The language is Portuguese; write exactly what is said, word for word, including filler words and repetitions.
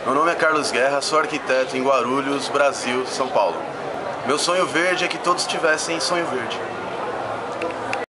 Meu nome é Carlos Guerra, sou arquiteto em Guarulhos, Brasil, São Paulo. Meu sonho verde é que todos tivessem sonho verde.